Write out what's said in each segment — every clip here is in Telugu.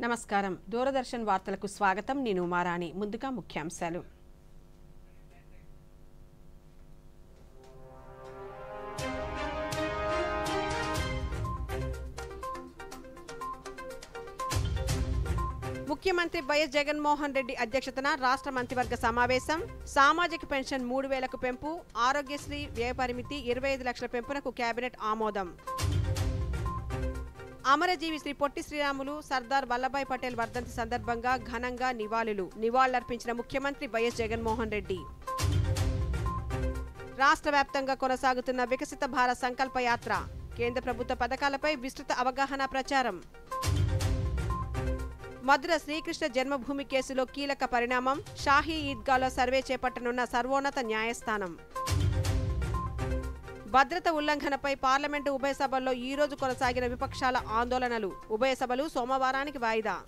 నమస్కారం. దూరదర్శన్ వార్తలకు స్వాగతం. నేను ఉమారాణి. ముందుగా ముఖ్యాంశాలు. ముఖ్యమంత్రి వైఎస్ జగన్మోహన్ రెడ్డి అధ్యక్షతన రాష్ట్ర మంత్రివర్గ సమావేశం. సామాజిక పెన్షన్ 3000కు పెంపు, ఆరోగ్యశ్రీ వ్యయ పరిమితి 25 లక్షల పెంపునకు కేబినెట్ ఆమోదం. అమరజీవి శ్రీ పొట్టి శ్రీరాములు సర్దార్ వల్లభాయ్ పటేల్ వర్ధంతి సందర్భంగా ఘనంగా నివాళులర్పించిన ముఖ్యమంత్రి వైఎస్ జగన్మోహన్ రెడ్డి. రాష్ట్ర వ్యాప్తంగా కొనసాగుతున్న వికసిత భారత్ సంకల్ప యాత్ర. కేంద్ర ప్రభుత్వ పథకాలపై విస్తృత అవగాహన ప్రచారం. మధుర శ్రీకృష్ణ జన్మభూమి కేసులో కీలక పరిణామం. షాహీ ఈద్గాలో సర్వే చేపట్టనున్న సర్వోన్నత న్యాయస్థానం. భద్రత ఉల్లంఘనపై పార్లమెంటు ఉభయ సభల్లో ఈ రోజు కొనసాగిన విపక్షాల ఆందోళనలు. ఉభయ సభలు సోమవారానికి వాయిదా.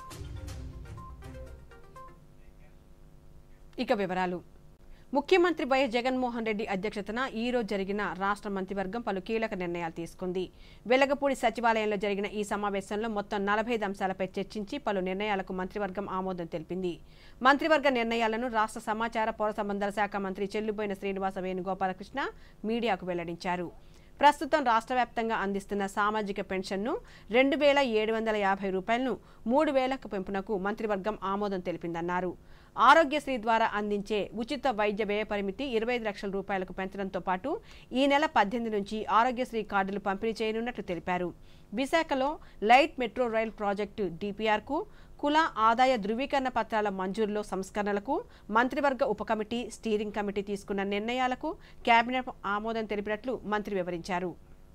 ఇక వివరాలు. ముఖ్యమంత్రి వైఎస్ జగన్మోహన్ రెడ్డి అధ్యక్షతన ఈ రోజు జరిగిన రాష్ట్ర మంత్రివర్గం పలు కీలక నిర్ణయాలు తీసుకుంది. వెలగపూడి సచివాలయంలో జరిగిన ఈ సమావేశంలో మొత్తం 45 అంశాలపై చర్చించి పలు నిర్ణయాలకు మంత్రివర్గం ఆమోదం తెలిపింది. మంత్రివర్గ నిర్ణయాలను రాష్ట్ర సమాచార పౌర సంబంధాల శాఖ మంత్రి చెల్లుబోయిన శ్రీనివాస వేణుగోపాలకృష్ణ మీడియాకు వెల్లడించారు. ప్రస్తుతం రాష్ట్ర వ్యాప్తంగా అందిస్తున్న సామాజిక పెన్షన్ను 2750 రూపాయలను 3000కు పెంపునకు మంత్రివర్గం ఆమోదం తెలిపిందన్నారు. ఆరోగ్యశ్రీ ద్వారా అందించే ఉచిత వైద్య వ్యయ పరిమితి 25 లక్షల రూపాయలకు పెంచడంతో పాటు ఈ నెల 18 నుంచి ఆరోగ్యశ్రీ కార్డులు పంపిణీ చేయనున్నట్లు తెలిపారు. విశాఖలో లైట్ మెట్రో రైల్ ప్రాజెక్టు డిపిఆర్కు, కుల ఆదాయ ధృవీకరణ పత్రాల మంజూరులో సంస్కరణలకు మంత్రివర్గ ఉప కమిటీ, స్టీరింగ్ కమిటీ తీసుకున్న నిర్ణయాలకు కేబినెట్ ఆమోదం తెలిపినట్లు మంత్రి వివరించారు.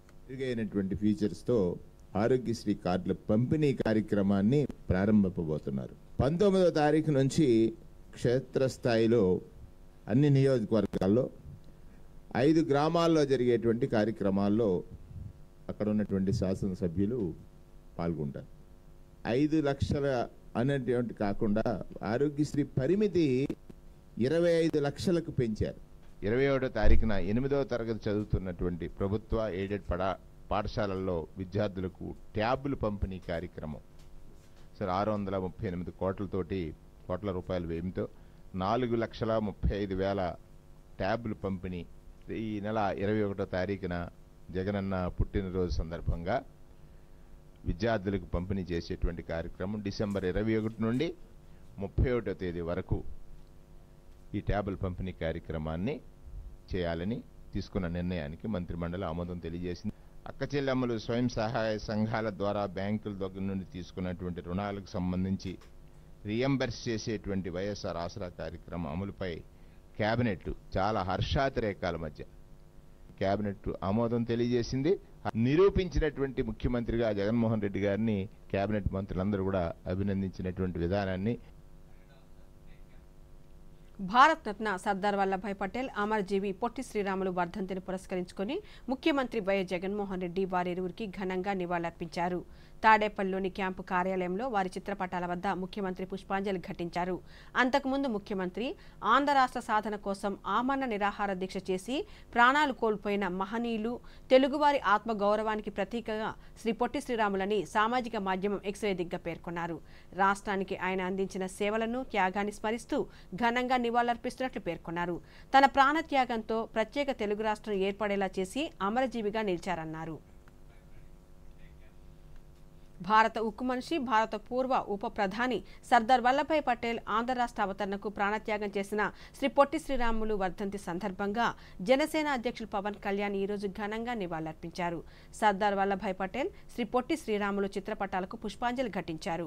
ఆరోగ్యశ్రీ కార్డుల పంపిణీ కార్యక్రమాన్ని ప్రారంభించబోతున్నారు. 19వ తారీఖు నుంచి క్షేత్రస్థాయిలో అన్ని నియోజకవర్గాల్లో 5 గ్రామాల్లో జరిగేటువంటి కార్యక్రమాల్లో అక్కడ ఉన్నటువంటి శాసనసభ్యులు పాల్గొంటారు. 5 లక్షల అనేటువంటి కాకుండా ఆరోగ్యశ్రీ పరిమితి 25 లక్షలకు పెంచారు. 21వ తారీఖున 8వ తరగతి చదువుతున్నటువంటి ప్రభుత్వ ఎయిడెడ్ పాఠశాలల్లో విద్యార్థులకు ట్యాబులు పంపిణీ కార్యక్రమం 638 కోట్ల రూపాయల వ్యయంతో 4,35,000 ట్యాబులు పంపిణీ ఈ నెల 21వ తారీఖున జగనన్న పుట్టినరోజు సందర్భంగా విద్యార్థులకు పంపిణీ చేసేటువంటి కార్యక్రమం డిసెంబర్ 21 నుండి 31వ తేదీ వరకు ఈ ట్యాబుల పంపిణీ కార్యక్రమాన్ని చేయాలని తీసుకున్న నిర్ణయానికి మంత్రిమండలి ఆమోదం తెలియజేసింది. అక్కచెల్లెమ్మలు స్వయం సహాయ సంఘాల ద్వారా బ్యాంకుల దగ్గర నుండి తీసుకున్నటువంటి రుణాలకు సంబంధించి రియంబర్స్ చేసేటువంటి వైఎస్ఆర్ ఆసరా కార్యక్రమం అమలుపై కేబినెట్ చాలా హర్షాతిరేకాల మధ్య కేబినెట్ ఆమోదం తెలియజేసింది. నిరూపించినటువంటి ముఖ్యమంత్రిగా జగన్మోహన్ రెడ్డి గారిని కేబినెట్ మంత్రులందరూ కూడా అభినందించినటువంటి విధానాన్ని భారత్ రత్న సర్దార్ వల్లభాయ్ పటేల్, అమరజీవి పొట్టి శ్రీరాములు వర్ధంతిని పురస్కరించుకుని ముఖ్యమంత్రి వైఎస్ జగన్మోహన్ రెడ్డి వారిరువురికి ఘనంగా నివాళులర్పించారు. తాడేపల్లిలోని క్యాంపు కార్యాలయంలో వారి చిత్రపటాల వద్ద ముఖ్యమంత్రి పుష్పాంజలి ఘటించారు. అంతకుముందు ముఖ్యమంత్రి ఆంధ్ర రాష్ట్ర సాధన కోసం ఆమరణ నిరాహార దీక్ష చేసి ప్రాణాలు కోల్పోయిన మహనీయులు, తెలుగువారి ఆత్మగౌరవానికి ప్రతీకగా శ్రీ పొట్టి శ్రీరాములని సామాజిక మాధ్యమం ఎక్స్ వేదికగా పేర్కొన్నారు. రాష్ట్రానికి ఆయన అందించిన సేవలను, త్యాగాన్ని స్మరిస్తూ ఘనంగా నివాళులర్పిస్తున్నట్లు పేర్కొన్నారు. తన ప్రాణత్యాగంతో ప్రత్యేక తెలుగు రాష్ట్రం ఏర్పడేలా చేసి అమరజీవిగా నిలిచారన్నారు. భారత ఉక్కు మనిషి, భారత పూర్వ ఉప ప్రధాని సర్దార్ వల్లభాయ్ పటేల్ ఆంధ్ర రాష్ట్ర అవతరణకు ప్రాణత్యాగం చేసిన శ్రీ పొట్టి శ్రీరాములు వర్ధంతి సందర్భంగా జనసేన అధ్యక్షులు పవన్ కళ్యాణ్ ఈ రోజు ఘనంగా నివాళులర్పించారు. సర్దార్ వల్లభాయ్ పటేల్, శ్రీ పొట్టి శ్రీరాములు చిత్రపటాలకు పుష్పాంజలి ఘటించారు.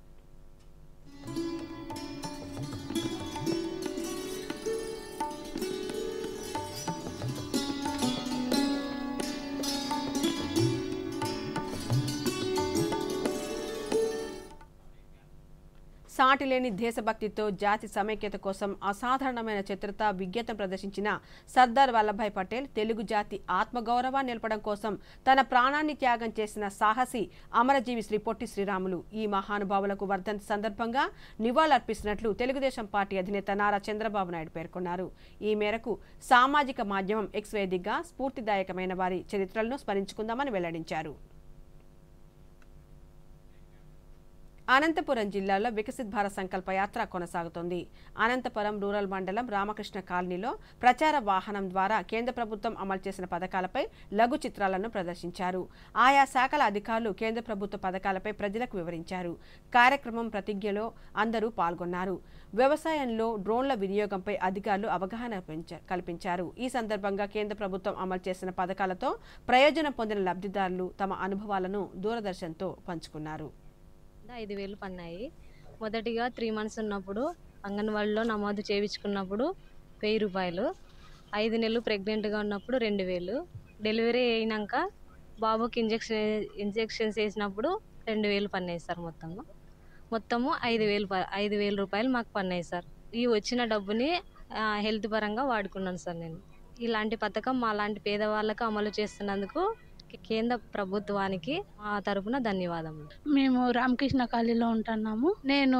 సాటిలేని దేశభక్తితో జాతి సమైక్యత కోసం అసాధారణమైన చతురత, విజ్ఞతను ప్రదర్శించిన సర్దార్ వల్లభాయ్ పటేల్ తెలుగు జాతి ఆత్మగౌరవాన్ని నిలపడం కోసం తన ప్రాణాన్ని త్యాగం చేసిన సాహసి అమరజీవి శ్రీ పొట్టి శ్రీరాములు. ఈ మహానుభావులకు వర్ధంతి సందర్భంగా నివాళులర్పిస్తున్నట్లు తెలుగుదేశం పార్టీ అధినేత నారా చంద్రబాబు నాయుడు పేర్కొన్నారు. ఈ మేరకు సామాజిక మాధ్యమం ఎక్స్ వేదికగా స్ఫూర్తిదాయకమైన వారి చరిత్రలను స్మరించుకుందామని వెల్లడించారు. అనంతపురం జిల్లాలో వికసిత్ భారత్ సంకల్ప యాత్ర కొనసాగుతోంది. అనంతపురం రూరల్ మండలం రామకృష్ణ కాలనీలో ప్రచార వాహనం ద్వారా కేంద్ర ప్రభుత్వం అమలు చేసిన పథకాలపై లఘు చిత్రాలను ప్రదర్శించారు. ఆయా శాఖల అధికారులు కేంద్ర ప్రభుత్వ పథకాలపై ప్రజలకు వివరించారు. కార్యక్రమం ప్రతిజ్ఞలో అందరూ పాల్గొన్నారు. వ్యవసాయంలో డ్రోన్ల వినియోగంపై అధికారులు అవగాహన కల్పించారు. ఈ సందర్భంగా కేంద్ర ప్రభుత్వం అమలు చేసిన పథకాలతో ప్రయోజనం పొందిన లబ్ధిదారులు తమ అనుభవాలను దూరదర్శన్తో పంచుకున్నారు. 5,000 పన్నాయి. మొదటిగా 3 months ఉన్నప్పుడు అంగన్వాడీలో నమోదు చేయించుకున్నప్పుడు 1,000 రూపాయలు, 5 నెలలు ప్రెగ్నెంట్గా ఉన్నప్పుడు 2,000, డెలివరీ అయినాక బాబుకి ఇంజెక్షన్స్ వేసినప్పుడు 2,000 పన్నాయి సార్. మొత్తము 5,000 రూపాయలు మాకు పన్నాయి సార్. ఈ వచ్చిన డబ్బుని హెల్త్ పరంగా వాడుకున్నాను సార్. నేను ఇలాంటి పథకం మా లాంటి పేదవాళ్ళకు అమలు చేస్తున్నందుకు కేంద్ర ప్రభుత్వానికి ఆ తరపున ధన్యవాదములు. మేము రామకృష్ణ కాలనీలో ఉంటున్నాము. నేను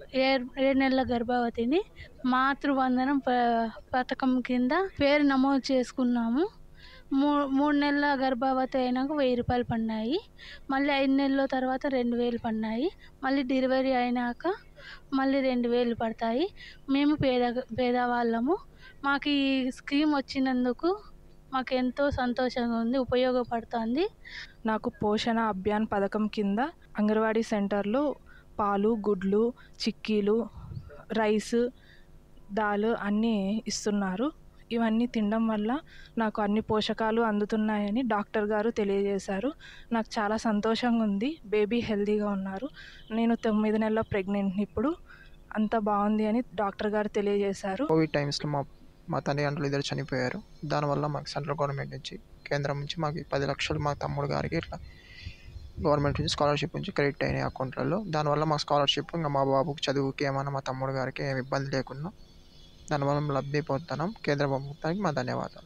7 నెలల గర్భవతిని. మాతృవందనం పథకం కింద పేరు నమోదు చేసుకున్నాము. 3 నెలల గర్భవతి అయినాక 1,000 రూపాయలు పడినాయి. మళ్ళీ 5 నెలల తర్వాత 2,000 పడినాయి. మళ్ళీ డెలివరీ అయినాక మళ్ళీ 2,000 పడతాయి. మేము పేదవాళ్ళము. మాకు ఈ స్కీమ్ వచ్చినందుకు మాకు ఎంతో సంతోషంగా ఉంది, ఉపయోగపడుతుంది. నాకు పోషణ అభియాన్ పథకం కింద అంగన్వాడీ సెంటర్లో పాలు, గుడ్లు, చిక్కీలు, రైస్, దాల్ అన్నీ ఇస్తున్నారు. ఇవన్నీ తినడం వల్ల నాకు అన్ని పోషకాలు అందుతున్నాయని డాక్టర్ గారు తెలియజేశారు. నాకు చాలా సంతోషంగా ఉంది. బేబీ హెల్తీగా ఉన్నారు. నేను 9 నెలల ప్రెగ్నెంట్ని. ఇప్పుడు అంత బాగుంది అని డాక్టర్ గారు తెలియజేశారు. కోవిడ్ టైమ్స్లో మా తల్లిదండ్రులు ఇద్దరు చనిపోయారు. దానివల్ల మాకు సెంట్రల్ గవర్నమెంట్ నుంచి, కేంద్రం నుంచి మాకు 10 లక్షలు మా తమ్ముడు గారికి ఇట్లా గవర్నమెంట్ నుంచి స్కాలర్షిప్ నుంచి క్రెడిట్ అయినాయి అకౌంట్లలో. దానివల్ల మా స్కాలర్షిప్ ఇంకా మా బాబుకి చదువుకి ఏమైనా మా తమ్ముడు గారికి ఏమి ఇబ్బంది లేకుండా దానివల్ల మేము లబ్ధి పొందుతున్నాం. కేంద్ర ప్రభుత్వానికి మా ధన్యవాదాలు.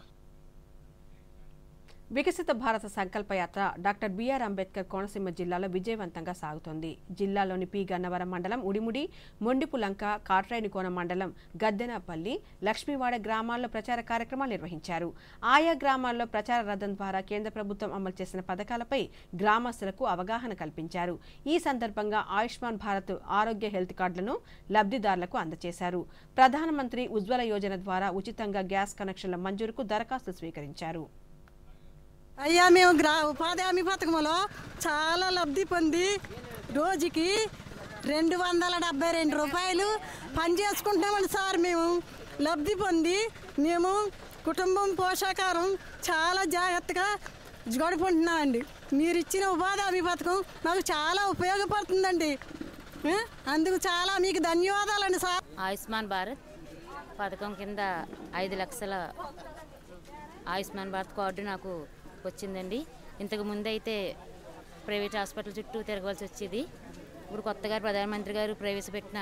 వికసిత భారత సంకల్పయాత్ర డాక్టర్ బిఆర్ అంబేద్కర్ కోనసీమ జిల్లాలో విజయవంతంగా సాగుతోంది. జిల్లాలోని పి గన్నవరం మండలం ఉడిముడి, మొండిపులంక, కాట్రేనికోన మండలం గద్దెనపల్లి, లక్ష్మీవాడ గ్రామాల్లో ప్రచార కార్యక్రమాలు నిర్వహించారు. ఆయా గ్రామాల్లో ప్రచార రథం ద్వారా కేంద్ర ప్రభుత్వం అమలు చేసిన పథకాలపై గ్రామస్తులకు అవగాహన కల్పించారు. ఈ సందర్భంగా ఆయుష్మాన్ భారత్ ఆరోగ్య హెల్త్ కార్డులను లబ్ధిదారులకు అందజేశారు. ప్రధానమంత్రి ఉజ్వల యోజన ద్వారా ఉచితంగా గ్యాస్ కనెక్షన్ల మంజూరుకు దరఖాస్తు స్వీకరించారు. అయ్యా మేము ఉపాధి హామీ పథకంలో చాలా లబ్ధి పొంది రోజుకి 272 రూపాయలు పని చేసుకుంటున్నామండి సార్. మేము లబ్ధి పొంది మేము కుటుంబం పోషకారం చాలా జాగ్రత్తగా గడుపుకుంటున్నామండి. మీరు ఇచ్చిన ఉపాధి హామీ పథకం మాకు చాలా ఉపయోగపడుతుందండి. అందుకు చాలా మీకు ధన్యవాదాలండి సార్. ఆయుష్మాన్ భారత్ పథకం కింద 5 లక్షల ఆయుష్మాన్ భారత్ కార్డు నాకు వచ్చిందండి. ఇంతకు ముందు అయితే ప్రైవేట్ హాస్పిటల్ చుట్టూ తిరగవలసి వచ్చేది. ఇప్పుడు కొత్తగా ప్రధానమంత్రి గారు ప్రవేశపెట్టిన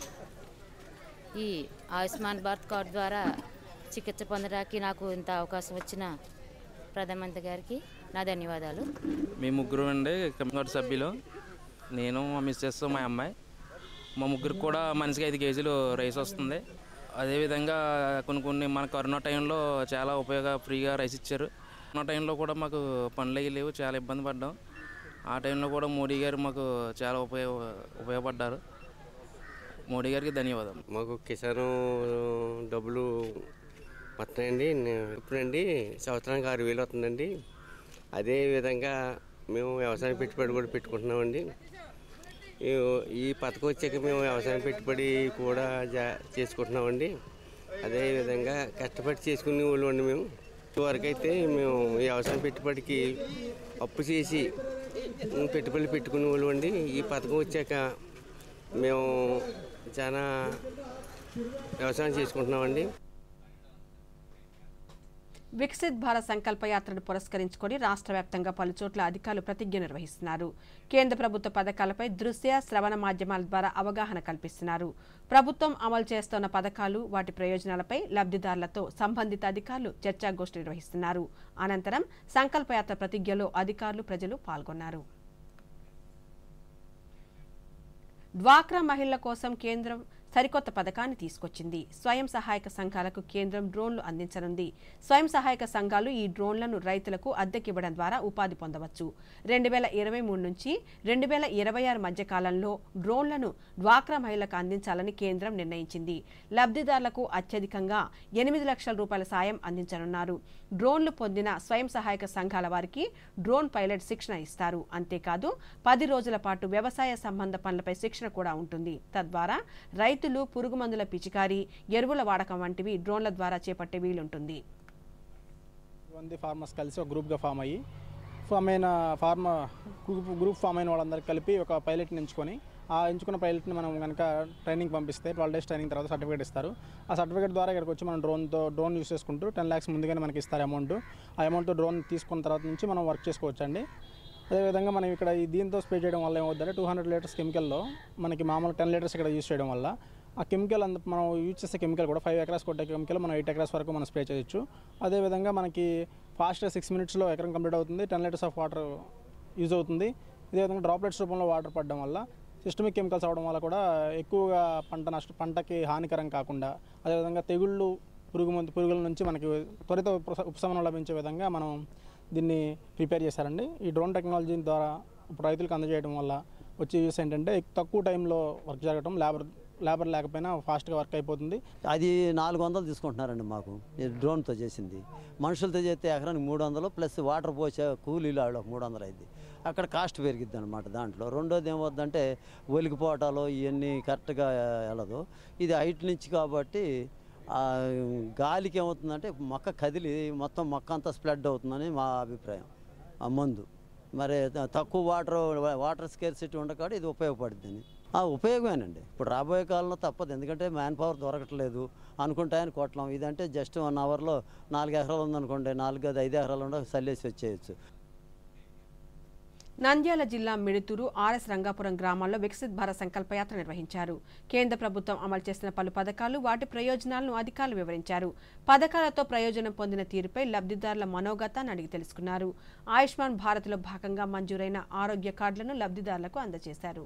ఈ ఆయుష్మాన్ భారత్ కార్డు ద్వారా చికిత్స పొందడానికి నాకు ఇంత అవకాశం వచ్చిన ప్రధానమంత్రి గారికి నా ధన్యవాదాలు. మేము ముగ్గురు అండి కమిటీ సభ్యులు. నేను, మా మిస్సెస్, మా అమ్మాయి. మా ముగ్గురికి కూడా మనిషికి 5 కేజీలు రైస్ వస్తుంది. అదేవిధంగా కొన్ని మన కరోనా టైంలో చాలా ఫ్రీగా రైస్ ఇచ్చారు. కరోనా టైంలో కూడా మాకు పనులు అయ్యి లేవు, చాలా ఇబ్బంది పడ్డాం. ఆ టైంలో కూడా మోడీ గారు మాకు చాలా ఉపయోగపడ్డారు. మోడీ గారికి ధన్యవాదాలు. మాకు కిసాన్ డబ్బులు వస్తాయండి. ఇప్పుడండి సంవత్సరానికి 6,000 వస్తుందండి. అదేవిధంగా మేము వ్యవసాయ పెట్టుబడి కూడా పెట్టుకుంటున్నామండి. ఈ పథకం వచ్చాక మేము వ్యవసాయం పెట్టుబడి కూడా చేసుకుంటున్నామండి. అదేవిధంగా కష్టపడి చేసుకునే వాళ్ళు అండి. మేము ఇదివరకు అయితే మేము వ్యవసాయం పెట్టుబడికి అప్పు చేసి పెట్టుబడులు పెట్టుకునే వాళ్ళు అండి. ఈ పథకం వచ్చాక మేము చాలా వ్యవసాయం చేసుకుంటున్నామండి. వికసిత్ భారత్ సంకల్ప యాత్రను పురస్కరించుకొని రాష్ట్ర వ్యాప్తంగా పలు చోట్ల అధికారులు ప్రతిజ్ఞ నిర్వహిస్తున్నారు. కేంద్ర ప్రభుత్వ పథకాలపై దృశ్య శ్రవణ మాధ్యమాల ద్వారా అవగాహన కల్పిస్తున్నారు. ప్రభుత్వం అమలు చేస్తున్న పథకాలు, వాటి ప్రయోజనాలపై లబ్ధిదారులతో సంబంధిత అధికారులు చర్చాగోష్ఠి నిర్వహిస్తున్నారు. అనంతరం సంకల్పయాత్ర ప్రతిజ్ఞలో అధికారులు, ప్రజలు పాల్గొన్నారు. డ్వాక్రా మహిళల కోసం కేంద్రం సరికొత్త పథకాన్ని తీసుకొచ్చింది. స్వయం సహాయక సంఘాలకు కేంద్రం డ్రోన్లు అందించనుంది. స్వయం సహాయక సంఘాలు ఈ డ్రోన్లను రైతులకు అద్దెకివ్వడం ద్వారా ఉపాధి పొందవచ్చు. 2023 నుంచి 2026 మధ్య కాలంలో డ్రోన్లను డ్వాక్రా మహిళలకు అందించాలని కేంద్రం నిర్ణయించింది. లబ్ధిదారులకు అత్యధికంగా 8 లక్షల రూపాయల సాయం అందించనున్నారు. డ్రోన్లు పొందిన స్వయం సహాయక సంఘాల వారికి డ్రోన్ పైలట్ శిక్షణ ఇస్తారు. అంతేకాదు 10 రోజుల పాటు వ్యవసాయ సంబంధ పనులపై శిక్షణ కూడా ఉంటుంది. తద్వారా రైతులు పురుగు మందుల పిచికారీ, ఎరువుల వాడకం వంటివి డ్రోన్ల ద్వారా చేపట్టే వీలుంటుంది. ఫార్మర్స్ కలిసి ఒక గ్రూప్గా ఫామ్ అయిన వాళ్ళందరికీ కలిపి ఒక పైలట్ని ఎంచుకొని ఆ ఎంచుకున్న పైలట్ని మనం కనుక ట్రైనింగ్ పంపిస్తే 12 days ట్రైనింగ్ తర్వాత సర్టిఫికేట్ ఇస్తారు. ఆ సర్టిఫికేట్ ద్వారా ఇక్కడికి వచ్చి మనం డ్రోన్ యూస్ చేసుకుంటూ 10 lakhs ముందుగానే మనకి ఇస్తారు అమౌంట్. ఆ అమౌంట్ డ్రోన్ తీసుకున్న తర్వాత నుంచి మనం వర్క్ చేసుకోవచ్చు అండి. అదేవిధంగా మనం ఇక్కడ దీంతో స్ప్రే చేయడం వల్ల ఏమవుతుందంటే 200 liters కెమికల్లో మనకి మామూలు 10 liters ఇక్కడ యూస్ చేయడం వల్ల ఆ కెమికల్ మనం యూజ్ చేసే కెమికల్ కూడా 5 acres కొట్టే కెమికల్ మనం 8 acres వరకు మనం స్ప్రే చేయొచ్చు. అదేవిధంగా మనకి ఫాస్ట్గా 6 minutesలో ఎకరం కంప్లీట్ అవుతుంది. 10 liters ఆఫ్ వాటర్ యూజ్ అవుతుంది. ఇదేవిధంగా డ్రాప్లెట్స్ రూపంలో వాటర్ పడడం వల్ల సిస్టమిక్ కెమికల్స్ అవడం వల్ల కూడా ఎక్కువగా పంటకి హానికరం కాకుండా, అదేవిధంగా తెగుళ్ళు పురుగుల నుంచి మనకి త్వరిత ఉపశమనం లభించే విధంగా మనం దీన్ని ప్రిపేర్ చేశారండి. ఈ డ్రోన్ టెక్నాలజీ ద్వారా ఇప్పుడు రైతులకు అందజేయడం వల్ల వచ్చే యూస్ ఏంటంటే తక్కువ టైంలో వర్క్ జరగడం, లేబర్ లేకపోయినా ఫాస్ట్గా వర్క్ అయిపోతుంది. అది 400 తీసుకుంటున్నారండి మాకు డ్రోన్తో చేసింది. మనుషులతో చేస్తే ఎకరానికి 300 ప్లస్ వాటర్ పోసే కూలీలు ఆడ 300 అయింది. అక్కడ కాస్ట్ పెరిగిద్ది అనమాట. దాంట్లో రెండోది ఏమవుద్దంటే ఒలికిపోవటాలు ఇవన్నీ కరెక్ట్గా వెళ్ళదు. ఇది హైట్ నుంచి కాబట్టి గాలికి ఏమవుతుందంటే మొక్క కదిలి మొత్తం మొక్క అంతా స్ప్రెడ్ అవుతుందని మా అభిప్రాయం. ఆ మందు మరి తక్కువ వాటర్ స్కేర్సిటీ ఉండకాడు ఇది ఉపయోగపడుద్దని ఉపయోగమేనండి. ఇప్పుడు రాబోయే కాలంలో తప్పదు, ఎందుకంటే మ్యాన్ పవర్ దొరకట్లేదు అనుకుంటే ఆయన కొట్టలేం. ఇదంటే జస్ట్ 1 hourలో 4 ఎకరాలు ఉందనుకోండి, 4 5 ఎకరాలు ఉండే చల్లేసి వచ్చేయచ్చు. నంద్యాల జిల్లా మిడుతూరు, ఆర్ఎస్ రంగాపురం గ్రామాల్లో వికసిత్ భారత్ సంకల్పయాత్ర నిర్వహించారు. కేంద్ర ప్రభుత్వం అమలు చేసిన పలు పథకాలు, వాటి ప్రయోజనాలను అధికారులు వివరించారు. పథకాలతో ప్రయోజనం పొందిన తీరుపై లబ్ధిదారుల మనోగతాన్ని అడిగి తెలుసుకున్నారు. ఆయుష్మాన్ భారత్లో భాగంగా మంజూరైన ఆరోగ్య కార్డులను లబ్ధిదారులకు అందజేశారు.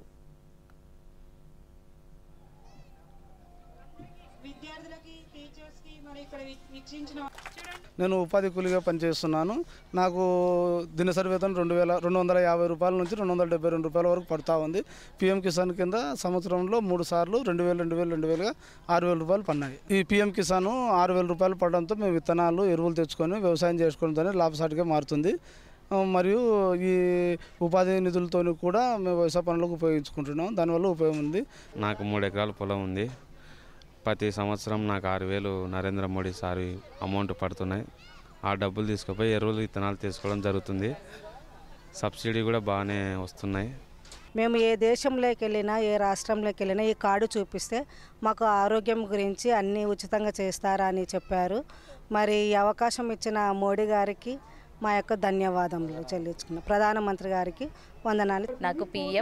నేను ఉపాధి కూలీగా పనిచేస్తున్నాను. నాకు దినసరి వేతనం 2,250 రూపాయల నుంచి 272 రూపాయల వరకు పడుతూ ఉంది. పీఎం కిసాన్ కింద సంవత్సరంలో 3 సార్లు 2,000గా 6,000 రూపాయలు పడినాయి. ఈ పీఎం కిసాన్ 6,000 రూపాయలు పడడంతో మేము విత్తనాలు, ఎరువులు తెచ్చుకొని వ్యవసాయం చేసుకోవడంతోనే లాభసాటిగా మారుతుంది. మరియు ఈ ఉపాధి నిధులతో కూడా మేము వ్యవసాయ పనులకు ఉపయోగించుకుంటున్నాం. దానివల్ల ఉపయోగం ఉంది. నాకు 3 ఎకరాల పొలం ఉంది. ప్రతి సంవత్సరం నాకు 6,000 నరేంద్ర మోడీ సార్ అమౌంట్ పడుతున్నాయి. ఆ డబ్బులు తీసుకుపోయి ఎరువులు, విత్తనాలు తీసుకోవడం జరుగుతుంది. సబ్సిడీ కూడా బాగానే వస్తున్నాయి. మేము ఏ దేశంలోకి వెళ్ళినా, ఏ రాష్ట్రంలోకి వెళ్ళినా ఈ కార్డు చూపిస్తే మాకు ఆరోగ్యం గురించి అన్నీ ఉచితంగా చేస్తారా అని చెప్పారు. మరి ఈ అవకాశం ఇచ్చిన మోడీ గారికి మా యొక్క ధన్యవాదములు చెల్లించుకున్నాం. ప్రధానమంత్రి గారికి వందనాలు. నాకు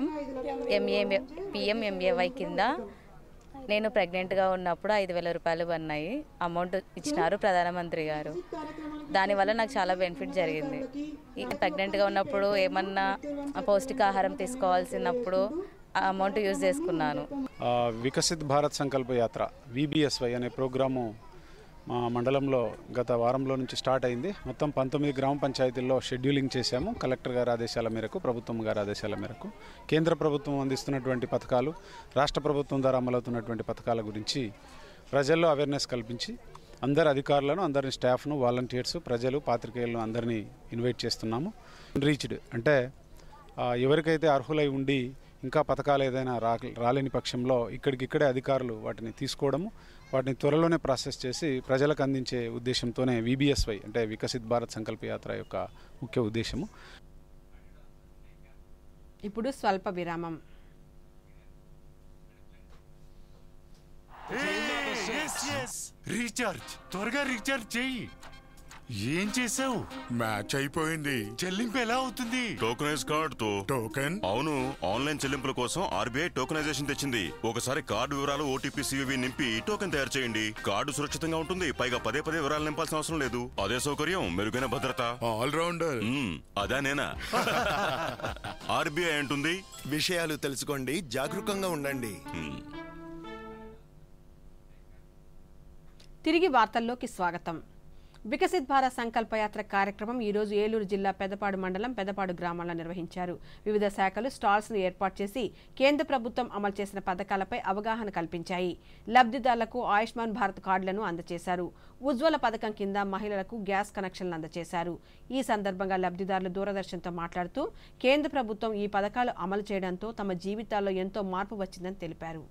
PMMAY కింద నేను ప్రెగ్నెంట్గా ఉన్నప్పుడు 5,000 రూపాయలు పడినాయి. అమౌంట్ ఇచ్చినారు ప్రధానమంత్రి గారు. దానివల్ల నాకు చాలా బెనిఫిట్ జరిగింది. ఇక ప్రెగ్నెంట్గా ఉన్నప్పుడు ఏమన్నా పౌష్టికాహారం తీసుకోవాల్సినప్పుడు ఆ అమౌంట్ యూజ్ చేసుకున్నాను. వికసిత్ భారత్ సంకల్ప యాత్ర VBSY అనే ప్రోగ్రాము మా మండలంలో గత వారంలో నుంచి స్టార్ట్ అయింది. మొత్తం 19 గ్రామ పంచాయతీల్లో షెడ్యూలింగ్ చేశాము. కలెక్టర్ గారి ఆదేశాల మేరకు, ప్రభుత్వం గారి ఆదేశాల మేరకు కేంద్ర ప్రభుత్వం అందిస్తున్నటువంటి పథకాలు, రాష్ట్ర ప్రభుత్వం ద్వారా అమలవుతున్నటువంటి పథకాల గురించి ప్రజల్లో అవేర్నెస్ కల్పించి అందరు అధికారులను, అందరిని స్టాఫ్ను, వాలంటీర్స్, ప్రజలు, పాత్రికేయులను అందరినీ ఇన్వైట్ చేస్తున్నాము. రీచ్డ్ అంటే ఎవరికైతే అర్హులై ఉండి ఇంకా పథకాలు ఏదైనా రాలేని పక్షంలో ఇక్కడికిక్కడే అధికారులు వాటిని తీసుకోవడము, వాటిని త్వరలోనే ప్రాసెస్ చేసి ప్రజలకు అందించే ఉద్దేశంతోనే VBSY అంటే వికసిత్ భారత్ సంకల్ప యాత్ర యొక్క ముఖ్య ఉద్దేశము. ఇప్పుడు స్వల్ప విరామం. రీఛార్జ్, త్వరగా రీఛార్జ్ చెయ్యి. ఏం చేసావు? మ్యాచ్ అయిపోయింది. చెల్లింపు ఎలా అవుతుంది? టోకెనైజ్ కార్డ్ తో. టోకెన్? అవును, ఆన్లైన్ చెల్లింపుల కోసం RBI టోకెనైజేషన్ తెచ్చింది. ఒకసారి కార్డు వివరాలు, OTP, CVV నింపి టోకెన్ తయారు చేయండి. కార్డు సురక్షితంగా ఉంటుంది. పైగా పదే వివరాలు నింపాల్సిన అవసరం లేదు. అదే సౌకర్యం, మెరుగైన భద్రత. All rounder. అదా నేనా? RBI అంటుంది, విషయాలు తెలుసుకోండి, జాగరూకంగా ఉండండి. తిరిగి వార్తల్లోకి స్వాగతం. వికసిత్ భారత్ సంకల్పయాత్ర కార్యక్రమం ఈ రోజు ఏలూరు జిల్లా పెదపాడు మండలం పెదపాడు గ్రామంలో నిర్వహించారు. వివిధ శాఖలు స్టాల్స్ ను ఏర్పాటు చేసి కేంద్ర ప్రభుత్వం అమలు చేసిన పథకాలపై అవగాహన కల్పించాయి. లబ్ధిదారులకు ఆయుష్మాన్ భారత్ కార్డులను అందజేశారు. ఉజ్వల పథకం కింద మహిళలకు గ్యాస్ కనెక్షన్లు అందజేశారు. ఈ సందర్భంగా లబ్ధిదారులు దూరదర్శన్తో మాట్లాడుతూ కేంద్ర ప్రభుత్వం ఈ పథకాలు అమలు చేయడంతో తమ జీవితాల్లో ఎంతో మార్పు వచ్చిందని తెలిపారు.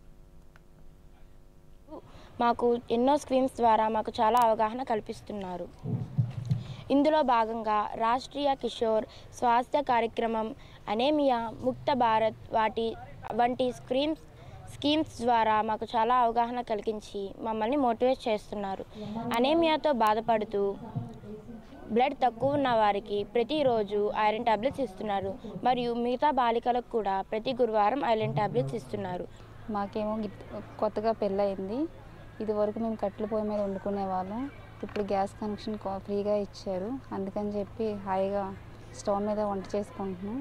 మాకు ఎన్నో స్క్రీన్స్ ద్వారా మాకు చాలా అవగాహన కల్పిస్తున్నారు. ఇందులో భాగంగా రాష్ట్రీయ కిషోర్ స్వాస్థ్య కార్యక్రమం, అనేమియా ముక్త భారత్ వంటి స్కీమ్స్ ద్వారా మాకు చాలా అవగాహన కలిగించి మమ్మల్ని మోటివేట్ చేస్తున్నారు. అనేమియాతో బాధపడుతూ బ్లడ్ తక్కువ ఉన్న వారికి ప్రతిరోజు ఐరన్ టాబ్లెట్స్ ఇస్తున్నారు. మరియు మిగతా బాలికలకు కూడా ప్రతి గురువారం ఐరన్ టాబ్లెట్స్ ఇస్తున్నారు. మాకేమో కొత్తగా పెళ్ళయింది. ఇదివరకు మేము కట్టెల పొయ్యి మీద వండుకునే వాళ్ళం. ఇప్పుడు గ్యాస్ కనెక్షన్ ఫ్రీగా ఇచ్చారు. అందుకని చెప్పి హాయిగా స్టవ్ మీద వంట చేసుకుంటున్నాం.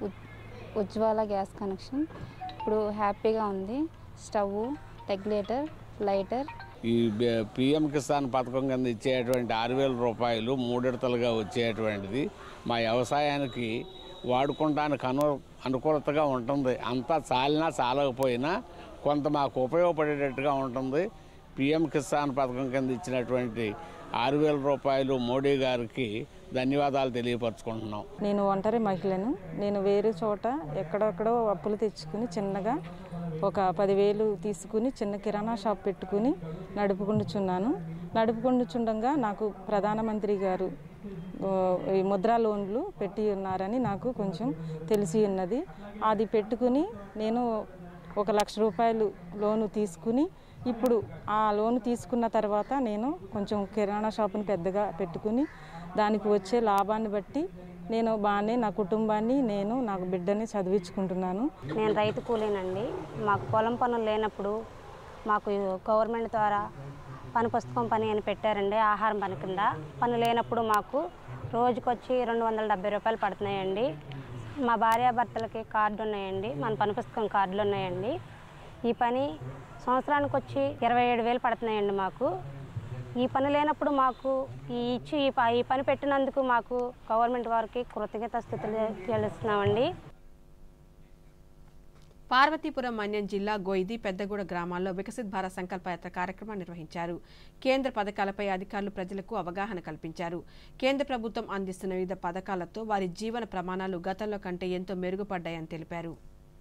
ఉజ్వల గ్యాస్ కనెక్షన్ ఇప్పుడు హ్యాపీగా ఉంది. Stove, regulator, lighter. ఈ పిఎం కిసాన్ పథకం కింద ఇచ్చేటువంటి 6,000 రూపాయలు మూడిడతలుగా వచ్చేటువంటిది మా వ్యవసాయానికి వాడుకోవడానికి అనుకూలతగా ఉంటుంది. అంతా చాలినా చాలకపోయినా కొంత మాకు ఉపయోగపడేటట్టుగా ఉంటుంది. పిఎం కిసాన్ పథకం కింద ఇచ్చినటువంటి 6,000 రూపాయలు మోడీ గారికి ధన్యవాదాలు తెలియపరచుకుంటున్నాం. నేను ఒంటరి మహిళను. నేను వేరే చోట ఎక్కడెక్కడో అప్పులు తెచ్చుకుని చిన్నగా ఒక 10,000 తీసుకుని చిన్న కిరాణా షాప్ పెట్టుకుని నడుపుకుంటుచుండగా నాకు ప్రధానమంత్రి గారు ఈ ముద్రా లోన్లు పెట్టి ఉన్నారని నాకు కొంచెం తెలిసి ఉన్నది. అది పెట్టుకుని నేను 1,00,000 రూపాయలు లోను తీసుకుని ఇప్పుడు ఆ లోను తీసుకున్న తర్వాత నేను కొంచెం కిరాణా షాపుని పెద్దగా పెట్టుకుని దానికి వచ్చే లాభాన్ని బట్టి నేను బాగానే నా కుటుంబాన్ని నాకు బిడ్డని చదివించుకుంటున్నాను. నేను రైతు కూలీనండి. మాకు పొలం పనులు లేనప్పుడు మాకు గవర్నమెంట్ ద్వారా పని పుస్తకం పని అని పెట్టారండి. ఆహారం పని కింద పని లేనప్పుడు మాకు రోజుకొచ్చి 270 రూపాయలు పడుతున్నాయండి. మా భార్యాభర్తలకి కార్డు ఉన్నాయండి. మన పని పుస్తకం కార్డులు ఉన్నాయండి. ఈ పని సంవత్సరానికి వచ్చి 27,000 పడుతున్నాయండి. మాకు ఈ పని లేనప్పుడు మాకు ఈ పని పెట్టినందుకు మాకు గవర్నమెంట్ వారికి కృతజ్ఞతాస్తుతులు తెలుస్తున్నామండి. పార్వతీపురం మన్యం జిల్లా గోయిది పెద్దగూడ గ్రామాల్లో వికసిత్ భారత్ సంకల్పయాత్ర కార్యక్రమాన్ని నిర్వహించారు. కేంద్ర పథకాలపై అధికారులు ప్రజలకు అవగాహన కల్పించారు. కేంద్ర ప్రభుత్వం అందిస్తున్న వివిధ పథకాలతో వారి జీవన ప్రమాణాలు గతంలో కంటే ఎంతో మెరుగుపడ్డాయని తెలిపారు.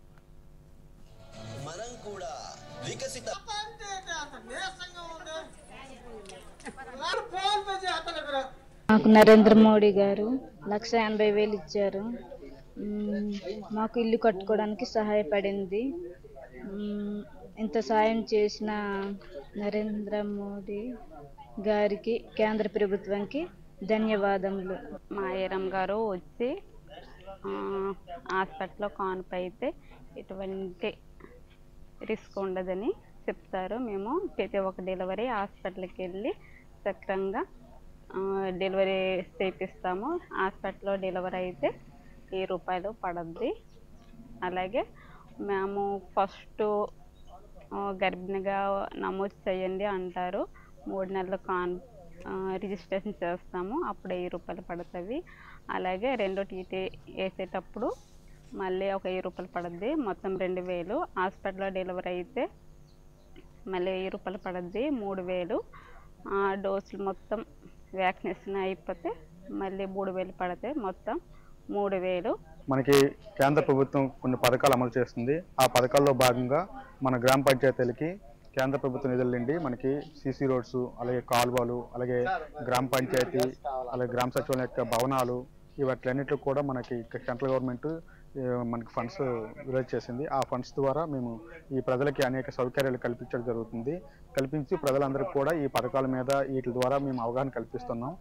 మాకు నరేంద్ర మోడీ గారు 1,80,000 ఇచ్చారు. మాకు ఇల్లు కట్టుకోవడానికి సహాయపడింది. ఇంత సాయం చేసిన నరేంద్ర మోడీ గారికి కేంద్ర ప్రభుత్వానికి ధన్యవాదములు. మా ఏరం గారు వచ్చి హాస్పిటల్లో కాన్పు అయితే ఎటువంటి రిస్క్ ఉండదని చెప్తారు. మేము ప్రతి ఒక్క డెలివరీ హాస్పిటల్కి వెళ్ళి సక్రంగా డెలివరీ చేపిస్తాము. హాస్పిటల్లో డెలివరీ అయితే 1000 రూపాయలు పడుద్ది. అలాగే మేము ఫస్ట్ గర్భిణిగా నమోదు చేయండి అంటారు. 3 నెలలు రిజిస్ట్రేషన్ చేస్తాము. అప్పుడు 1000 రూపాయలు పడుతుంది. అలాగే రెండో టీటీ వేసేటప్పుడు మళ్ళీ ఒక 1000 రూపాయలు పడుద్ది. మొత్తం 2,000. హాస్పిటల్లో డెలివరీ అయితే మళ్ళీ 1000 రూపాయలు పడుద్ది. 3,000. డోసులు మొత్తం వ్యాక్సినేషన్ అయిపోతే మళ్ళీ 3,000 పడతాయి. మొత్తం 3,000. మనకి కేంద్ర ప్రభుత్వం కొన్ని పథకాలు అమలు చేస్తుంది. ఆ పథకాల్లో భాగంగా మన గ్రామ పంచాయతీలకి కేంద్ర ప్రభుత్వ నిధుల నుండి మనకి సీసీ రోడ్స్, అలాగే కాలువలు, అలాగే గ్రామ పంచాయతీ, అలాగే గ్రామ సచివాలయం యొక్క భవనాలు, ఇవట్లన్నిటిలో కూడా మనకి సెంట్రల్ గవర్నమెంట్ మనకి ఫండ్స్ రిలీజ్ చేసింది. ఆ ఫండ్స్ ద్వారా మేము ఈ ప్రజలకి అనేక సౌకర్యాలు కల్పించడం జరుగుతుంది. కల్పించి ప్రజలందరికీ కూడా ఈ పథకాల మీద వీటి ద్వారా మేము అవగాహన కల్పిస్తున్నాం.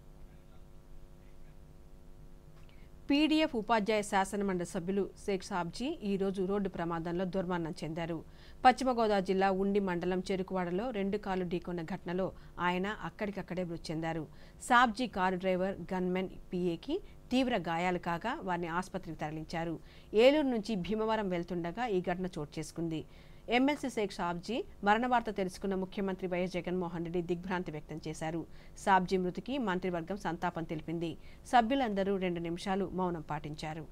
పీడీఎఫ్ ఉపాధ్యాయ శాసనమండలి సభ్యులు షేక్ సాబ్జీ ఈరోజు రోడ్డు ప్రమాదంలో దుర్మరణం చెందారు. పశ్చిమ గోదావరి జిల్లా ఉండి మండలం చెరుకువాడలో 2 కార్లు ఢీకొన్న ఘటనలో ఆయన అక్కడికక్కడే మృతి చెందారు. సాబ్జీ కారు డ్రైవర్, గన్మెన్ పిఏకి తీవ్ర గాయాలు కాగా వారిని ఆసుపత్రికి తరలించారు. ఏలూరు నుంచి భీమవరం వెళ్తుండగా ఈ ఘటన చోటు చేసుకుంది. ఎమ్మెల్సీ షేక్ సాబ్జీ మరణ వార్త తెలుసుకున్న ముఖ్యమంత్రి వైఎస్ జగన్మోహన్ రెడ్డి దిగ్భ్రాంతి వ్యక్తం చేశారు. సాబ్జీ మృతికి మంత్రివర్గం సంతాపం తెలిపింది. సభ్యులందరూ 2 నిమిషాలు మౌనం పాటించారు.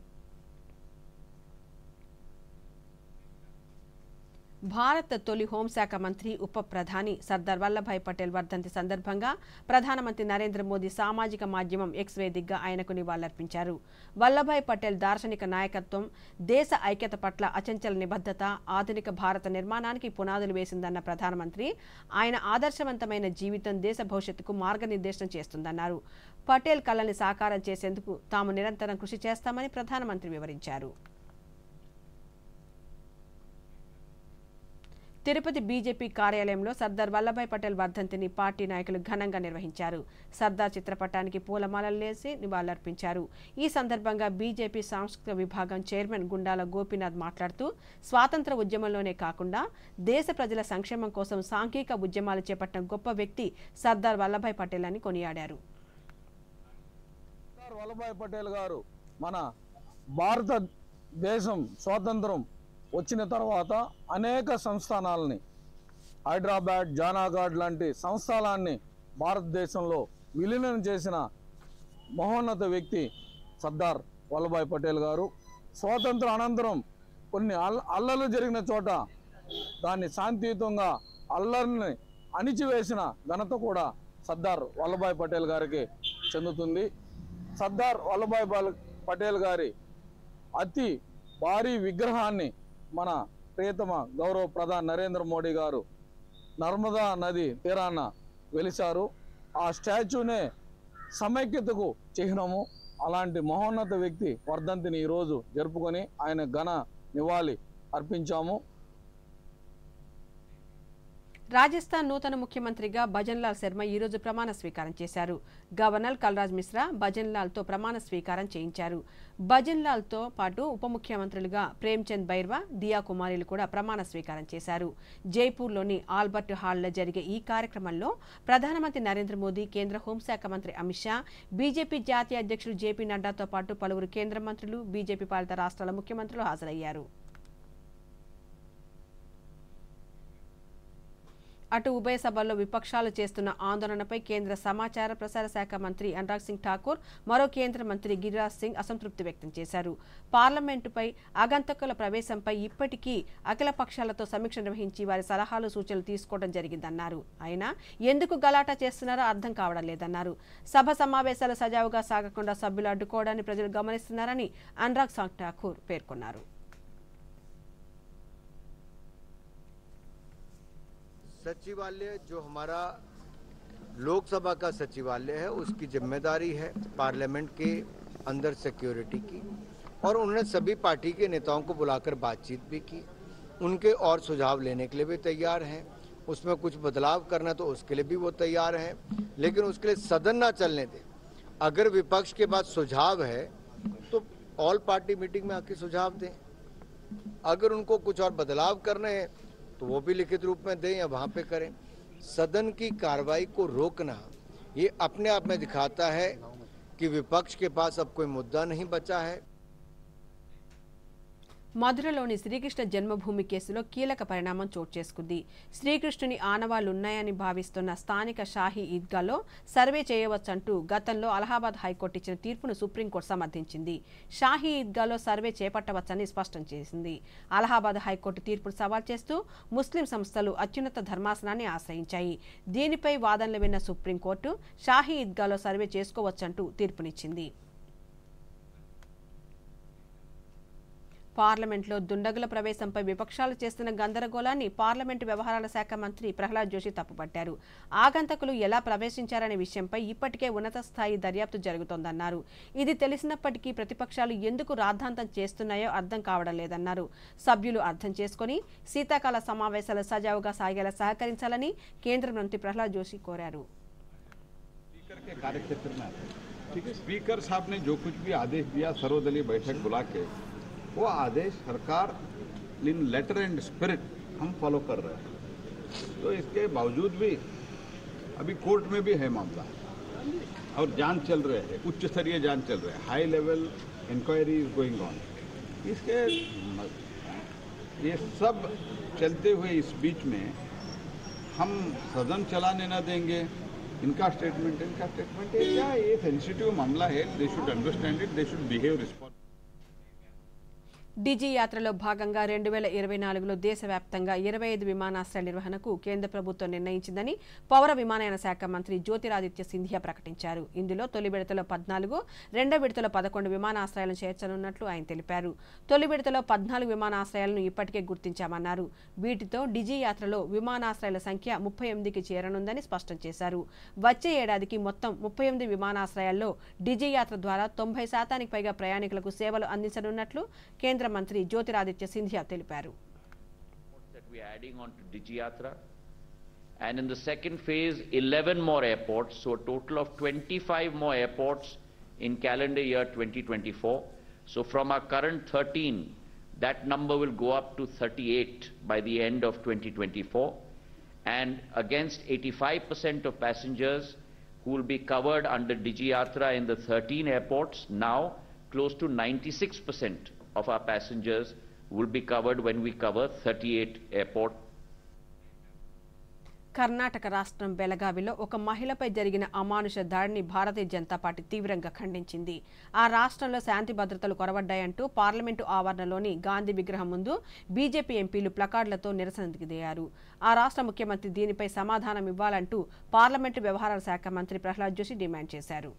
భారత తొలి హోంశాఖ మంత్రి ఉప ప్రధాని సర్దార్ వల్లభాయ్ పటేల్ వర్ధంతి సందర్భంగా ప్రధానమంత్రి నరేంద్ర మోదీ సామాజిక మాధ్యమం ఎక్స్ వేదికగా ఆయనకు నివాళులర్పించారు. వల్లభాయ్ పటేల్ దార్శనిక నాయకత్వం, దేశ ఐక్యత పట్ల అచంచల నిబద్ధత ఆధునిక భారత నిర్మాణానికి పునాదులు వేసిందన్న ప్రధానమంత్రి, ఆయన ఆదర్శవంతమైన జీవితం దేశ భవిష్యత్తుకు మార్గనిర్దేశం చేస్తుందన్నారు. పటేల్ కళల్ని సాకారం చేసేందుకు తాము నిరంతరం కృషి చేస్తామని ప్రధానమంత్రి వివరించారు. తిరుపతి బీజేపీ కార్యాలయంలో సర్దార్ వల్లభాయ్ పటేల్ వర్ధంతిని పార్టీ నాయకులు ఘనంగా నిర్వహించారు. సర్దార్ చిత్రపటానికి పూలమాలలేసి నివాళులర్పించారు. ఈ సందర్భంగా బీజేపీ సాంస్కృతిక విభాగం చైర్మన్ గుండాల గోపీనాథ్ మాట్లాడుతూ స్వాతంత్ర ఉద్యమంలోనే కాకుండా దేశ ప్రజల సంక్షేమం కోసం సాంఘిక ఉద్యమాలు చేపట్టిన గొప్ప వ్యక్తి సర్దార్ వల్లభాయ్ పటేల్ అని కొనియాడారు. వల్లభాయ్ పటేల్ గారు మన భారతదేశం స్వాతంత్రం వచ్చిన తర్వాత అనేక సంస్థానాలని, హైదరాబాద్, జానాఘాట్ లాంటి సంస్థానాన్ని భారతదేశంలో విలీనం చేసిన మహోన్నత వ్యక్తి సర్దార్ వల్లభాయ్ పటేల్ గారు. స్వాతంత్ర అనంతరం కొన్ని అల్లర్లు జరిగిన చోట దాన్ని శాంతియుతంగా అల్లర్ని అణిచివేసిన ఘనత కూడా సర్దార్ వల్లభాయ్ పటేల్ గారికి చెందుతుంది. సర్దార్ వల్లభాయ్ పటేల్ గారి అతి భారీ విగ్రహాన్ని మన ప్రియతమ గౌరవ ప్రధాని నరేంద్ర మోడీ గారు నర్మదా నది తీరాన వెలిశారు. ఆ స్టాచ్యూనే సమైక్యతకు చిహ్నము. అలాంటి మహోన్నత వ్యక్తి వర్ధంతిని ఈరోజు జరుపుకొని ఆయన ఘన నివాళి అర్పించాము. రాజస్థాన్ నూతన ముఖ్యమంత్రిగా భజన్లాల్ శర్మ ఈరోజు ప్రమాణ స్వీకారం చేశారు. గవర్నర్ కల్రాజ్ మిశ్రా భజన్లాల్తో ప్రమాణ స్వీకారం చేయించారు. భజన్లాల్తో పాటు ఉప ముఖ్యమంత్రులుగా ప్రేమ్చంద్ బైర్వా, దియా కుమారీలు కూడా ప్రమాణ స్వీకారం చేశారు. జైపూర్లోని ఆల్బర్ట్ హాల్లో జరిగే ఈ కార్యక్రమంలో ప్రధానమంత్రి నరేంద్ర మోదీ, కేంద్ర హోంశాఖ మంత్రి అమిత్ షా, బీజేపీ జాతీయ అధ్యక్షుడు జేపీ నడ్డాతో పాటు పలువురు కేంద్ర మంత్రులు, బీజేపీ పాలిత రాష్ట్రాల ముఖ్యమంత్రులు హాజరయ్యారు. అటు ఉభయ సభల్లో విపక్షాలు చేస్తున్న ఆందోళనపై కేంద్ర సమాచార ప్రసార శాఖ మంత్రి అనురాగ్ సింగ్ ఠాకూర్, మరో కేంద్ర మంత్రి గిరిరాజ్ సింగ్ అసంతృప్తి వ్యక్తం చేశారు. పార్లమెంటుపై ఆగంతకుల ప్రవేశంపై ఇప్పటికీ అఖిల పక్షాలతో సమీక్ష నిర్వహించి వారి సలహాలు, సూచనలు తీసుకోవడం జరిగిందన్నారు. అయినా ఎందుకు గలాటా చేస్తున్నారో అర్థం కావడం లేదన్నారు. సభ సమావేశాలు సజావుగా సాగకుండా సభ్యులు అడ్డుకోవడాన్ని ప్రజలు గమనిస్తున్నారని అనురాగ్ సింగ్ ఠాకూర్ పేర్కొన్నారు. सचिवालय जो हमारा लोकसभा का सचिवालय है उसकी जिम्मेदारी है पार्लियामेंट के अंदर सिक्योरिटी की, और उन्होंने सभी पार्टी के नेताओं को बुलाकर बातचीत भी की. उनके और सुझाव लेने के लिए भी तैयार हैं. उसमें कुछ बदलाव करना तो उसके लिए भी वो तैयार हैं, लेकिन उसके लिए सदन ना चलने दें. अगर विपक्ष के पास सुझाव है तो ऑल पार्टी मीटिंग में आके सुझाव दें. अगर उनको कुछ और बदलाव करने हैं तो वो भी लिखित रूप में दें या वहाँ पे करें. सदन की कार्रवाई को रोकना ये अपने आप में दिखाता है कि विपक्ष के पास अब कोई मुद्दा नहीं बचा है. మధురలోని శ్రీకృష్ణ జన్మభూమి కేసులో కీలక పరిణామం చోటు చేసుకుంది. శ్రీకృష్ణుని ఆనవాళ్లున్నాయని భావిస్తున్న స్థానిక షాహీ ఈద్గాలో సర్వే చేయవచ్చంటూ గతంలో అలహాబాద్ హైకోర్టు ఇచ్చిన తీర్పును సుప్రీంకోర్టు సమర్థించింది. షాహీ ఈద్గాలో సర్వే చేపట్టవచ్చని స్పష్టం చేసింది. అలహాబాద్ హైకోర్టు తీర్పును సవాల్ చేస్తూ ముస్లిం సంస్థలు అత్యున్నత ధర్మాసనాన్ని ఆశ్రయించాయి. దీనిపై వాదనలు విన్న సుప్రీంకోర్టు షాహీ ఈద్గాలో సర్వే చేసుకోవచ్చంటూ తీర్పునిచ్చింది. పార్లమెంట్లో దుండగుల ప్రవేశంపై విపక్షాలు చేస్తున్న గందరగోళాన్ని పార్లమెంటు వ్యవహారాల శాఖ మంత్రి ప్రహ్లాద్ జోషి తప్పుపట్టారు. ఆగంతకులు ఎలా ప్రవేశించారనే విషయంపై ఇప్పటికే ఉన్నత స్థాయి దర్యాప్తు జరుగుతోందన్నారు. ఇది తెలిసినప్పటికీ ప్రతిపక్షాలు ఎందుకు రాద్ధాంతం చేస్తున్నాయో అర్థం కావడం లేదన్నారు. సభ్యులు అర్థం చేసుకుని శీతాకాల సమావేశాలు సజావుగా సాగేలా సహకరించాలని కేంద్ర మంత్రి ప్రహ్లాద్ జోషి కోరారు. स्पीकर साहब ने जो कुछ भी आदेश दिया सर्वदलीय बैठक बुला के, वो आदेश सरकार इन लेटर एंड स्पिरिट हम फॉलो कर रहे हैं. तो इसके बावजूद भी अभी कोर्ट में भी है मामला और जांच चल रहे हैं, उच्च स्तरीय जांच चल रहे हैं, high level inquiry is going on. इसके ये सब चलते हुए इस बीच में हम सदन चलाने न देंगे। इनका स्टेटमेंट है क्या, ये सेंसिटिव मामला है, they should understand it, they should behave responsibly. డిజీ యాత్రలో భాగంగా 2024లో దేశవ్యాప్తంగా 25 విమానాశ్రయాల నిర్వహణకు కేంద్ర ప్రభుత్వం నిర్ణయించిందని పౌర విమానయాన శాఖ మంత్రి జ్యోతిరాదిత్య సింధియా ప్రకటించారు. ఇందులో తొలి విడతలో 14, రెండో విడతలో 11 విమానాశ్రయాలను చేర్చనున్నట్లు ఆయన తెలిపారు. తొలి విడతలో 14 విమానాశ్రయాలను ఇప్పటికే గుర్తించామన్నారు. వీటితో డిజీ యాత్రలో విమానాశ్రయాల సంఖ్య 38కి చేరనుందని స్పష్టం చేశారు. వచ్చే ఏడాదికి మొత్తం 38 విమానాశ్రయాల్లో డిజీ యాత్ర ద్వారా 90% పైగా ప్రయాణికులకు సేవలు అందించనున్నట్లు కేంద్ర మంత్రి జ్యోతిరాదిత్య సింధియా తెలిపారు. We are adding on to Digi Yatra, and in the second phase 11 more airports, so a total of 25 more airports in calendar year 2024. So from our current 13, that number will go up to 38 by the end of 2024, and against 85% of passengers who will be covered under Digi Yatra in the 13 airports, now close to 96% of our passengers will be covered when we cover 38 airports. Karnataka రాష్ట్రం బెళగావిలో ఒక మహిళపై జరిగిన అమానుష దాడిని భారతీయ జనతా పార్టీ తీవ్రంగా ఖండించింది. ఆ రాష్ట్రంలో శాంతి భద్రతలు కొరవడ్డాయంటూ పార్లమెంటు ఆవరణలోని గాంధీ విగ్రహం ముందు బీజేపీ ఎంపీలు ప్లకార్డులతో నిరసనకు దిగారు. ఆ రాష్ట్ర ముఖ్యమంత్రి దీనిపై సమాధానం ఇవ్వాలంటూ పార్లమెంటు వ్యవహారాల శాఖ మంత్రి ప్రహ్లాద్ జోషి డిమాండ్ చేశారు.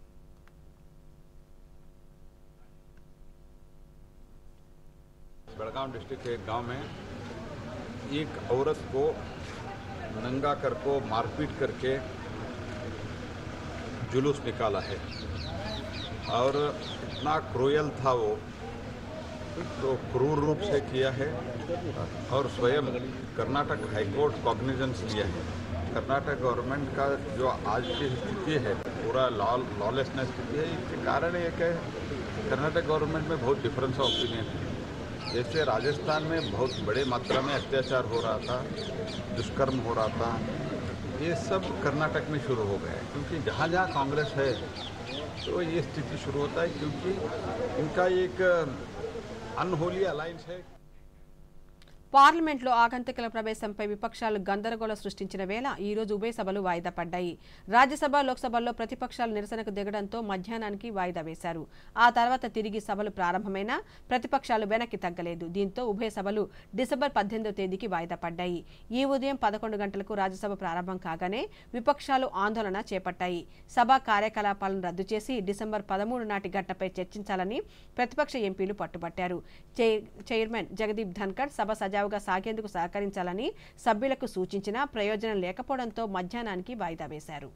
बेलगाम डिस्ट्रिक्ट के एक गांव में एक औरत को नंगा कर को मारपीट करके जुलूस निकाला है और इतना क्रूयल था वो, तो क्रूर रूप से किया है और स्वयं कर्नाटक हाईकोर्ट कॉग्निजेंस लिया है। कर्नाटक गवर्नमेंट का जो आज की स्थिति है पूरा लॉलेसनेस स्थिति है, इसके कारण एक है कर्नाटक गवर्नमेंट में बहुत डिफरेंस ऑफ ओपिनियन है। जैसे राजस्थान में बहुत बड़े मात्रा में अत्याचार हो रहा था, दुष्कर्म हो रहा था, ये सब कर्नाटक में शुरू हो गया है, क्योंकि जहाँ जहाँ कांग्रेस है तो ये स्थिति शुरू होता है, क्योंकि इनका एक अनहोली अलायंस है। పార్లమెంట్లో ఆగంతుకుల ప్రవేశంపై విపక్షాలు గందరగోళం సృష్టించిన వేళ ఈ రోజు ఉభయ సభలు వాయిదా పడ్డాయి. రాజ్యసభ, లోక్సభల్లో ప్రతిపక్షాలు నిరసనకు దిగడంతో మధ్యాహ్నానికి వాయిదా వేశారు. ఆ తర్వాత తిరిగి సభలు ప్రారంభమైనా ప్రతిపక్షాలు వెనక్కి తగ్గలేదు. దీంతో ఉభయ సభలు డిసెంబర్ 18వ తేదీకి వాయిదా పడ్డాయి. ఈ ఉదయం 11 గంటలకు రాజ్యసభ ప్రారంభం కాగానే విపక్షాలు ఆందోళన చేపట్టాయి. సభా కార్యకలాపాలను రద్దు చేసి డిసెంబర్ 13 నాటి ఘట్టపై చర్చించాలని ప్రతిపక్ష ఎంపీలు పట్టుబట్టారు. చైర్మన్ జగదీప్ ధన్కర్ సభ సజావుగా సాగేందుకు సహకరించాలని సభ్యులకు సూచించినా ప్రయోజనం లేకపోవడంతో మధ్యాహ్నానికి వాయిదా వేశారు.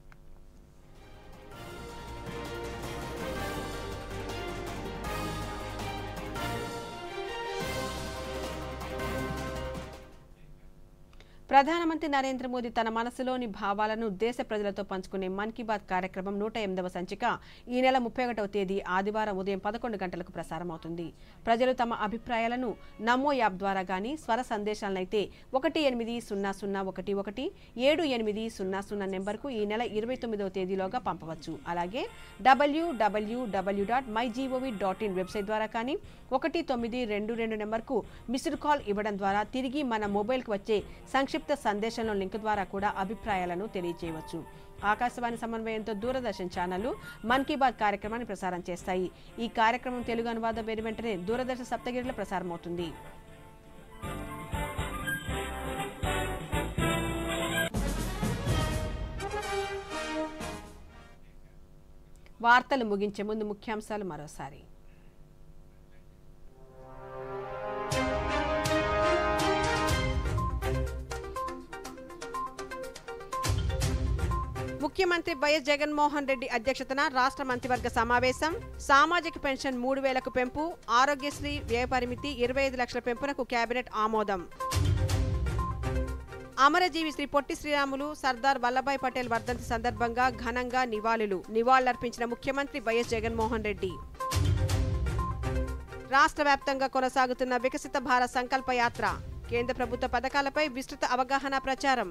ప్రధానమంత్రి నరేంద్ర మోదీ తన మనసులోని భావాలను దేశ ప్రజలతో పంచుకునే మన్ కీ బాత్ కార్యక్రమం 108వ సంచిక ఈ నెల 31వ తేదీ ఆదివారం ఉదయం 11 గంటలకు ప్రసారమవుతుంది. ప్రజలు తమ అభిప్రాయాలను నమో యాప్ ద్వారా గానీ, స్వర సందేశాలనైతే 1801178000 నెంబర్కు ఈ నెల 29వ తేదీలోగా పంపవచ్చు. అలాగే www.mygov.in వెబ్సైట్ ద్వారా కానీ 1922 నెంబర్కు మిస్డ్ కాల్ ఇవ్వడం ద్వారా తిరిగి మన మొబైల్కి వచ్చే సంక్షిప్త సందేశంలో లింక్ ద్వారా కూడా అభిప్రాయాలను తెలియజేయవచ్చు. ఆకాశవాణి సమన్వయంతో దూరదర్శన్ ఛానళ్లు మన్ కీ బాత్ కార్యక్రమాన్ని ప్రసారం చేస్తాయి. ఈ కార్యక్రమం తెలుగు అనువాదం వెంటనే దూరదర్శన్ సప్తగిరిలో ప్రసారమవుతుంది. వార్తలు ముగించే ముందు ముఖ్యాంశాలు మరోసారి. ముఖ్యమంత్రి వైఎస్ జగన్మోహన్ రెడ్డి అధ్యక్షతన రాష్ట్ర మంత్రివర్గ సమావేశం. సామాజిక పెన్షన్ 3000కు పెంపు, ఆరోగ్యశ్రీ వ్యయ పరిమితి 25 లక్షల పెంపునకు కేబినెట్ ఆమోదం. అమరజీవి శ్రీ పొట్టి శ్రీరాములు, సర్దార్ వల్లభాయ్ పటేల్ వర్ధంతి సందర్భంగా ఘనంగా నివాళులర్పించిన ముఖ్యమంత్రి వైఎస్ జగన్మోహన్ రెడ్డి. రాష్ట్ర వ్యాప్తంగా కొనసాగుతున్న వికసిత భారత్ సంకల్ప యాత్ర. కేంద్ర ప్రభుత్వ పథకాలపై విస్తృత అవగాహన ప్రచారం.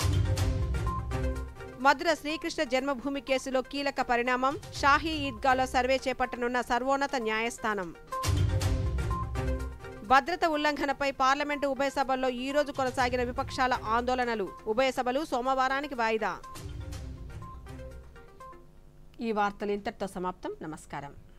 మధుర శ్రీకృష్ణ జన్మభూమి కేసులో కీలక పరిణామం. షాహీ ఈద్గాలో సర్వే చేపట్టనున్న సర్వోన్నత న్యాయస్థానం. భద్రత ఉల్లంఘనపై పార్లమెంటు ఉభయ సభల్లో ఈ రోజు కొనసాగిన విపక్షాల ఆందోళనలు. ఉభయ సభలు సోమవారానికి వాయిదా. ఈ వార్తలు ఇంతటితో సమాప్తం. నమస్కారం.